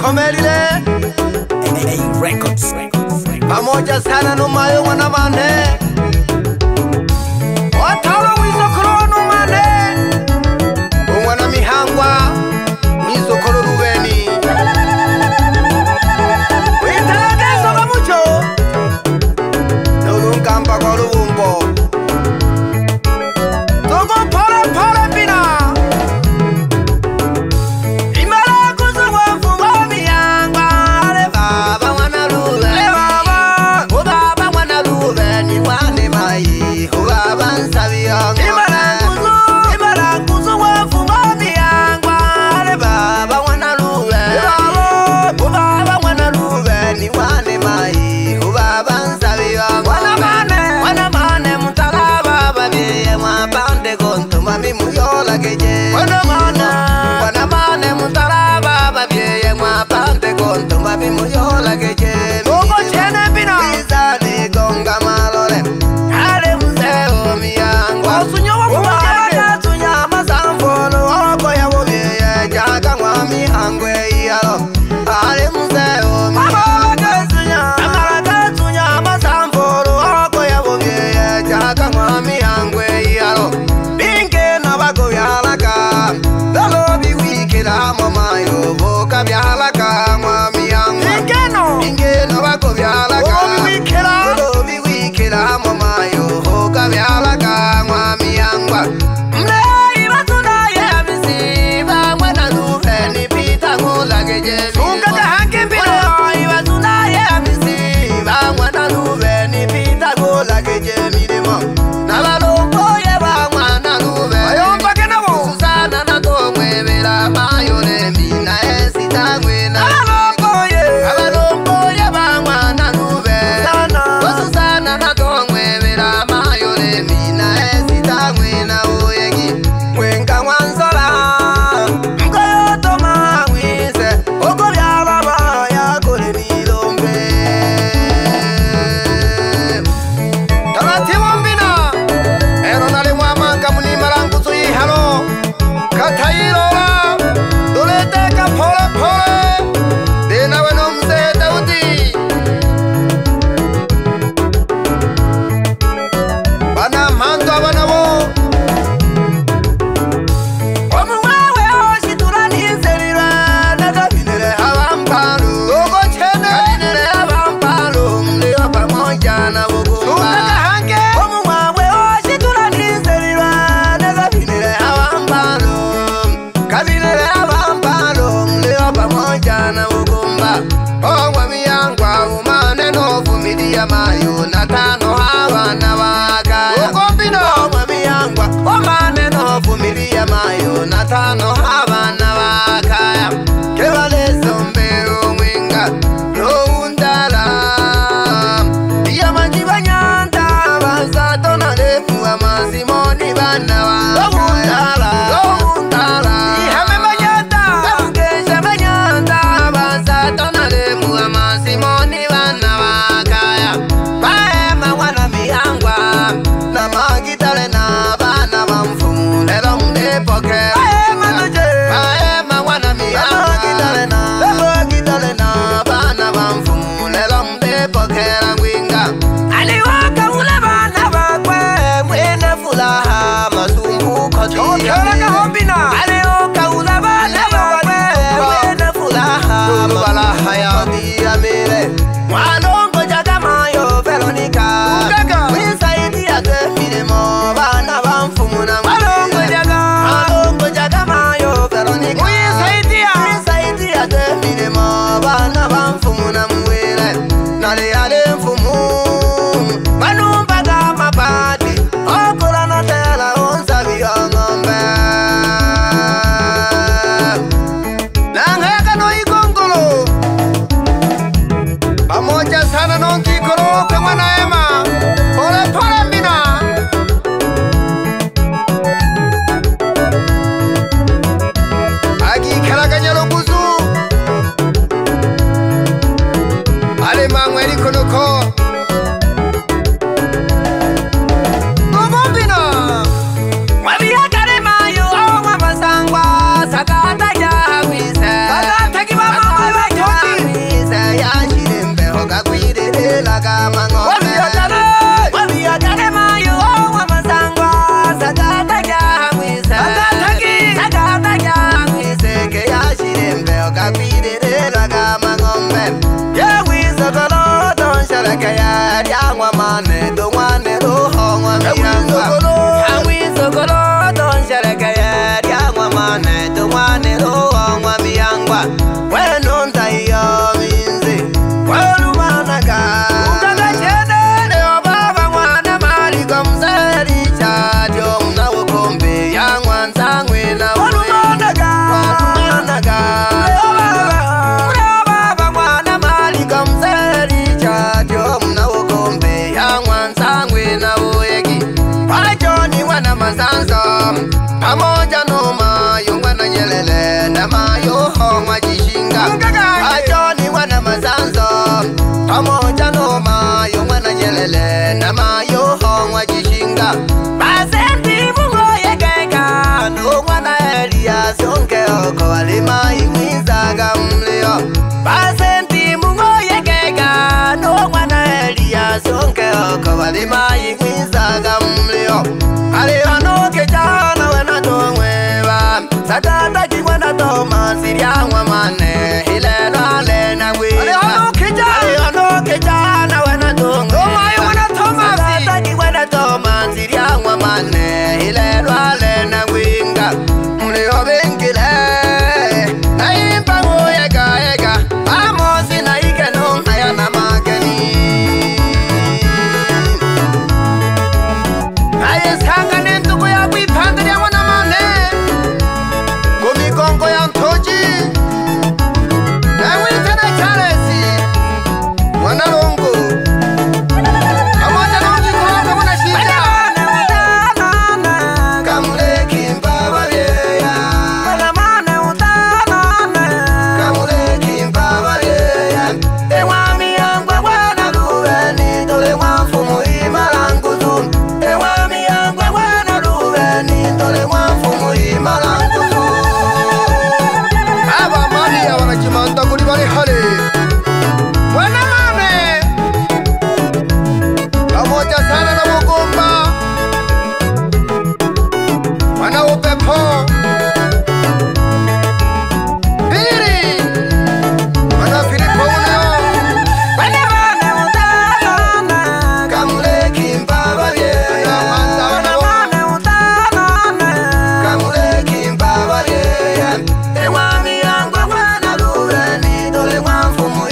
Komelile Records. pamoja sana numayo wana mane watalo wizokoro numane umwana mihangwa mwizokoro rubeni witaragezo gamucho nurungamba kwa rubumbo togo pole pole bina imara kuzwa fungo mihangwa ale baba wana rubeni baba wana rubeni wane mai baba nsabira imara kuzwa fungo mihangwa ale baba wana rubeni baba wana rubeni wane mai baba nsabira wana mane mutalaba babiye mwapande konto mami muyola keje wana mane mutalaba babiye mwapande konto mami muyola keje logo chene bina izane gonga malole ale muzeo miyangwa osunyowa kumagana tunyama zamfolo oko yabo biye jaga mwa mihangwe iyalo ale muzeo miyangwa tunyama zamfolo oko yabo biye jaga mwa mihangwe iyalo binge nabago byalaka dalo biwikira mama yo boka byalaka mwa mihangwa binge nabago byalaka dalo biwikira mama yo boka byalaka mwa mihangwa mlei batuna ya misiba mwana rubeni pita ngulageje sunga gahange mbino batuna ya misiba mwana rubeni pita ngulageje mirimo nabalongo ye ba mwana rubeni ayomba kenabo usana na tomwebera mayone mina esitangwe na abalongo ye ba mwana rubeni usana na tomwebera mayone mina esitangwe na oyegi mwenga mwanzola mkoyoto mawise oko byaba baya kore bilombe taratibu mbina ero nale mwamanga munimarangu tuyihalo katayirora duleteka pole pole denawe no mzee Daudi bana mando abana bo omwawe oshiturani inserira nagabinere abampalo logo chene kabinere abampalo mlio pamoja na bugumba omwawe oshiturani inserira nagabinere abampalo kabinere abampalo mlio pamoja na bugumba omwa miyangwa umane no vumilia mayo na tano abana bagaya omwa miyangwa umane no vumilia mayo na tano abana bagaya kebalezo mbero mwinga no undala yamanji banyanda bazato na lefu amazimoni bana bagaya ihame banyanda ngeje banyanda bazato na lefu amazimoni bana bagaya baema wana mihangwa na magitale na bana bamfumu lelo mnepoke baema tuje sokolo don sherekea diangwa mane dongwane roho ngwa miangwa awi sokolo don sherekea diangwa mane dongwane roho ngwa miangwa wenu ntaiyo minzi wenu managa ukanga chede leo baba mwana mali komseri chadio mna ukombe yangwa nsangwe na wenu managa pamoja noma yongwana nyelele na mayo hongwa jishinga ajoni wana mazanzo pamoja noma yongwana nyelele na mayo hongwa jishinga basenti mungo yekeka no mwana elia sonke oko walima imwizaga mlio basenti mungo yekeka no mwana elia sonke oko walima imwizaga mlio alihano kejana wena tongweba satata kigwena toma siriangwa mane hilela lena weba alihano kejana wena tongweba satata kigwena toma siriangwa mane hilela lena winga mulio bengile naimpa ngoyega ega amosi na ikeno hayana magani Fumo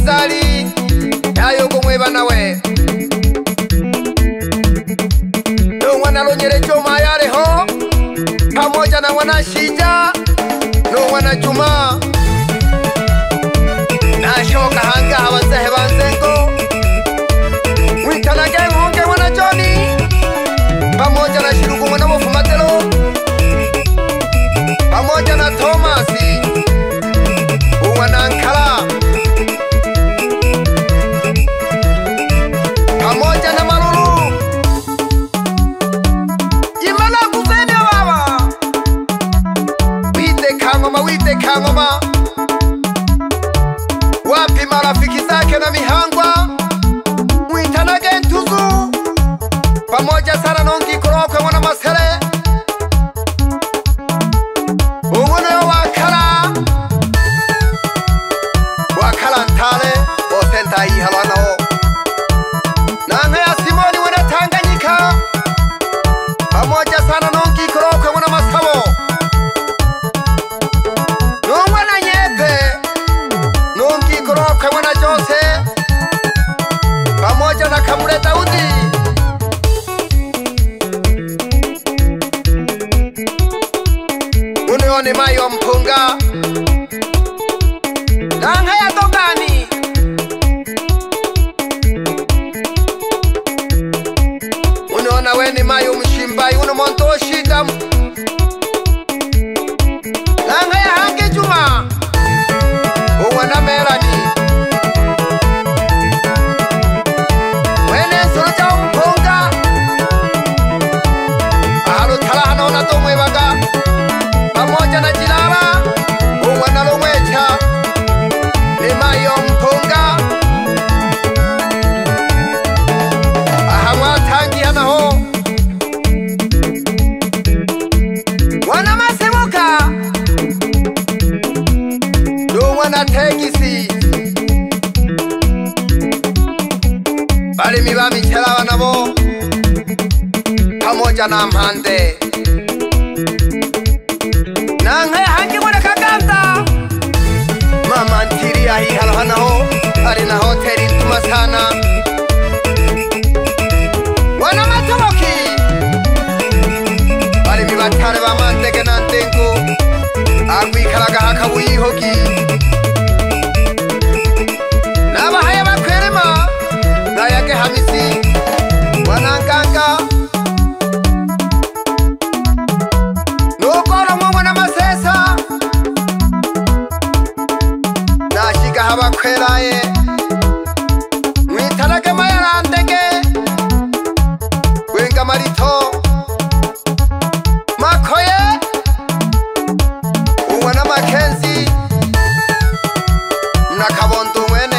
Bazali yayo kumweba nawe Nungwana Lonyere Choma yareho pamoja na wana Shija Nungwana Juma Nashoka hanga hawanzahe banzengo Mwitanage ngonge wana Johnny pamoja na Shirugu mwana Mufumatelo pamoja na Thomasi Uwana Nkala pamoja na Maruru Imala kuzene baba Wite kangoma Wapi marafiki zake na Mihangwa Mwitanage Ntuzu pamoja sana Nongi Korokwe mwana Masere Umune Wakala Ntale Osenta Ihalano Nange ya Simoni wana Tanganyika pamoja sana Nongi Korokwe mwana Masabo Nungwana Nyepe Nongi Korokwe mwana Jose pamoja na Kamure Daudi Uneone Mayo Mpunga Nange ya Dogani Uneona weni Mayo Mshimbai Uno Monto Shida Nange ya Hange Juma Uwana Merani Wene Suruja Mpunga Ahalu Talahana Una Tomwe Baga pamoja na Jilala Uwana Lomwecha Mayo Mpunga Ahamwa Tangi hanaho Wana Masemuka Wana Tegisi Bali Mibami Chelawa nabo pamoja na Mpande Nange hangi mwana Kaganda Mama Ntiri ahi hanaho Ari na hoteli tuma sana Wana Matomoki Bali Mibatare ba Mantege na Ntengu Agwikaraga hakabu yihogi Nabahaya bakwerema Nayake Hamisi Wananganga Nukoro mwana Masesa Nashiga habakweraye Mwitarage mayarandege Wenga Marito Makoye Uwana Makenzi Nakabondo mwene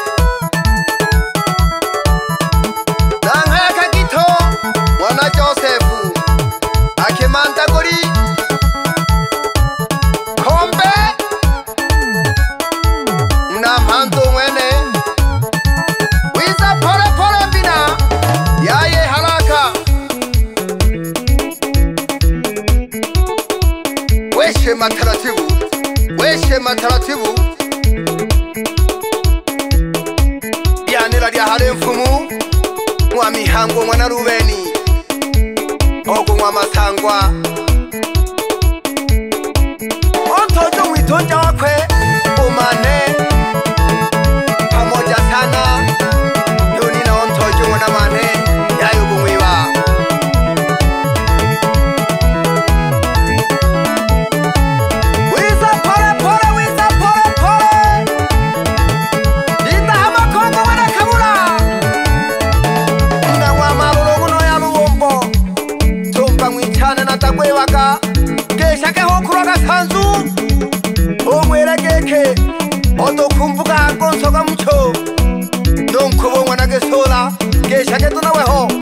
Nange Kagito Mwana Josefu Akimanda Gori Kombe Mnamhando mwene Wiza pole pole mbina Yaye haraka Weshe mataratibu Yanira lya hale mfumu Mwa Mihango mwana Rubeni Ogu mwa Masangwa Ontojo mwitonja wakwe Umane pamoja sana Yoni na ontojo mwana mane Yayugu mwiwa Waka Keshake hokuraga sanzu Omwera geke Oto kumbuka gonsoga mucho Nonkubo mwana gesola Keshake tunaweho